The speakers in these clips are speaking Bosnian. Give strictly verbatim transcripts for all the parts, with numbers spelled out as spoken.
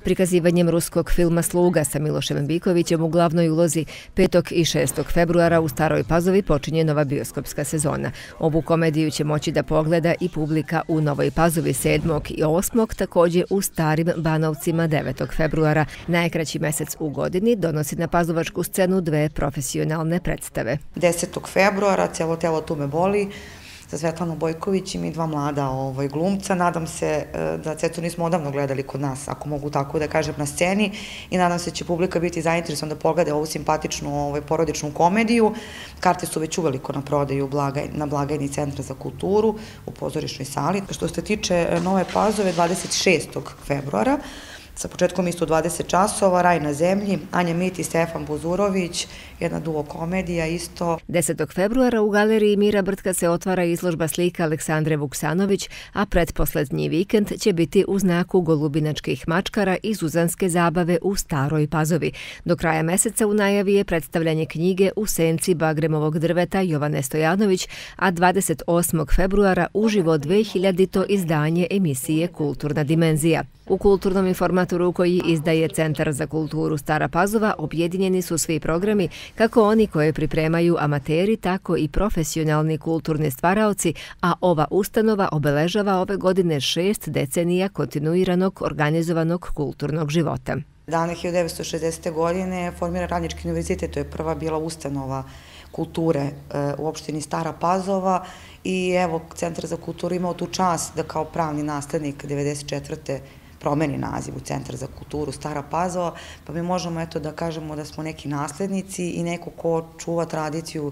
Prikazivanjem ruskog filma Sluga sa Milošem Bikovićem u glavnoj ulozi petog i šestog februara u Staroj Pazovi počinje nova bioskopska sezona. Ovu komediju će moći da pogleda i publika u Novoj Pazovi sedmog i osmog, također u Starim Banovcima devetog februara. Najkraći mesec u godini donosi na pazovačku scenu dve profesionalne predstave. desetog februara Celo telo tu me boli sa Svetlanom Bojkovićem i dva mlada ovaj, glumca. Nadam se da Cecu nismo odavno gledali kod nas, ako mogu tako da kažem, na sceni, i nadam se da će publika biti zainteresovana da pogleda ovu simpatičnu ovaj, porodičnu komediju. Karte su već uveliko na prodaju blagaj, na blagajni Centra za kulturu u pozorišnoj sali. Što se tiče Nove Pazove, dvadeset šestog februara, sa početkom isto u dvadeset časova, Raj na zemlji, Anja Mit i Stefan Buzurović, jedna duo komedija isto. desetog februara u galeriji Mira Brtka se otvara izložba slika Aleksandre Vuksanović, a pretposlednji vikend će biti u znaku golubinačkih mačkara i Zuzanske zabave u Staroj Pazovi. Do kraja meseca u najavi je predstavljanje knjige U senci bagremovog drveta Jovane Stojanović, a dvadeset osmog februara uživo dvehiljadito izdanje emisije Kulturna dimenzija. U kulturnom informatoru koji izdaje Centar za kulturu Stara Pazova objedinjeni su svi programi, kako oni koje pripremaju amateri, tako i profesionalni kulturni stvaraoci, a ova ustanova obeležava ove godine šest decenija kontinuiranog organizovanog kulturnog života. Dana hiljadu devetsto šezdesete. godine formira Radnički univerzitet, to je prva bila ustanova kulture u opštini Stara Pazova, i evo Centar za kulturu imao tu čast da kao pravni naslednik devedeset četvrte promeni naziv u Centar za kulturu Stara Pazova, pa mi možemo eto da kažemo da smo neki naslednici i neko ko čuva tradiciju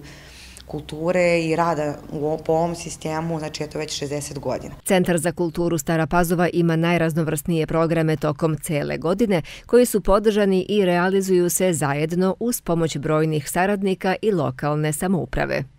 kulture i rada po ovom sistemu, znači eto već šezdeset godina. Centar za kulturu Stara Pazova ima najraznovrsnije programe tokom cele godine, koji su podržani i realizuju se zajedno uz pomoć brojnih saradnika i lokalne samouprave.